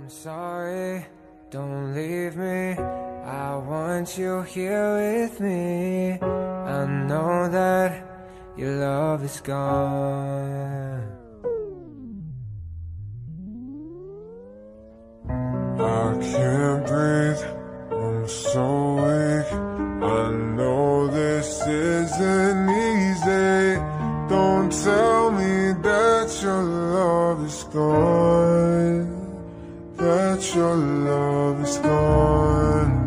I'm sorry, don't leave me. I want you here with me. I know that your love is gone. I can't breathe, I'm so weak. I know this isn't easy. Don't tell me that your love is gone, that your love is gone.